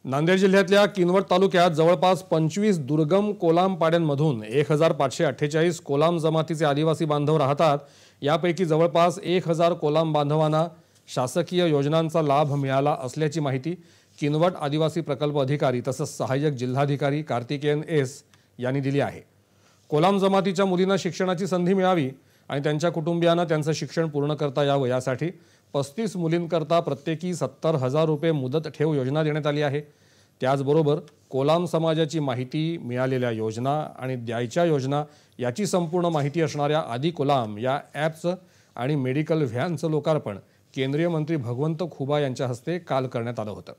नांदेड जिल्ह्यातल्या किनवट तालुक्यात जवळपास 25 दुर्गम कोलाम पाड्यांमधून 1548 कोलाम जमातीचे आदिवासी बांधव राहतात। यापैकी जवळपास 1000 कोलाम बांधवांना शासकीय योजनांचा लाभ मिळाला असल्याची माहिती किनवट आदिवासी प्रकल्प अधिकारी तसंच सहाय्यक जिल्हाधिकारी कार्तिकेयन एस यांनी दिली आहे। कोलाम जमातीच्या मुलींना शिक्षणाची संधी मिळावी आणि त्यांच्या कुटुंबियांना त्यांचं शिक्षण पूर्ण करता यावं यासाठी 35 मुलींकरता प्रत्येकी 70,000 रुपये मुदत ठेव योजना देण्यात आली आहे। त्याचबरोबर कोलाम समाजाची माहिती, मिळालेल्या योजना आणि द्यायच्या योजना याची संपूर्ण माहिती असणाऱ्या आदि कोलाम या ॲपचं आणि मेडिकल व्हॅनचं लोकार्पण केंद्रीय मंत्री भगवंत खुबा यांच्या हस्ते काल करण्यात आलं होतं।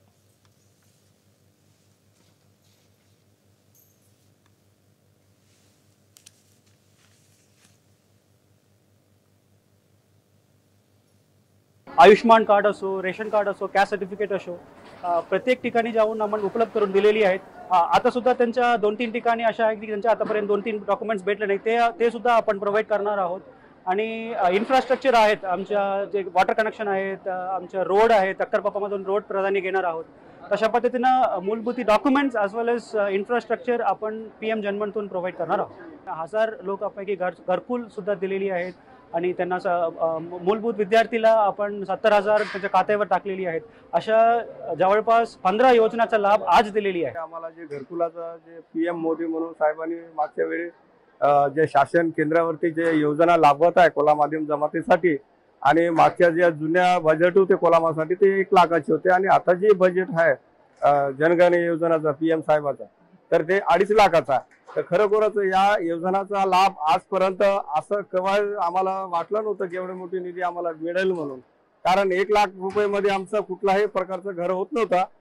आयुष्मान कार्ड असो, रेशन कार्ड असो, कॅस्ट सर्टिफिकेट असो, प्रत्येक ठिकाणी जाऊन आपण उपलब्ध करून दिलेली आहेत। आता सुद्धा त्यांच्या 2-3 ठिकाणी अशा आहेत की त्यांच्या आतापर्यंत 2-3 डॉक्युमेंट्स भेटले नाही, ते सुद्धा आपण प्रोव्हाइड करणार आहोत। आणि इन्फ्रास्ट्रक्चर आहेत, आमच्या जे वॉटर कनेक्शन आहेत, आमच्या रोड आहेत, अक्करपापामधून रोड प्राधान्य घेणार आहोत। तशा पद्धतीनं मूलभूत documents as well as infrastructure आपण PM जनमनतून प्रोव्हाइड करणार आहोत। 1000 लोकांपैकी घरकुल सुद्धा दिलेली आहेत आणि त्यांना मूलभूत विद्यार्थीला आपण 70,000 त्यांच्या खात्यावर टाकलेली आहेत। अशा जवळपास 15 योजनाचा लाभ आज दिलेली आहे। आम्हाला जे घरकुलाचा जे PM मोदी म्हणून साहेबांनी मागच्या वेळी जे शासन केंद्रावरती जे योजना लाभवत आहे कोलाम आदिम जमातीसाठी, आणि मागच्या जे जुन्या बजेट होते कोलामासाठी ते 1 लाखाचे होते आणि आता जे बजेट आहे जनगण योजनाचा PM साहेबाचा तर ते 2.5 लाखाचा आहे। तर खरोखरच या योजनाचा लाभ आजपर्यंत असं केव्हा आम्हाला वाटलं नव्हतं की एवढी मोठी निधी आम्हाला मिळेल म्हणून, कारण 1 लाख रुपये मध्ये आमचं कुठलाही प्रकारचं घर होत नव्हतं।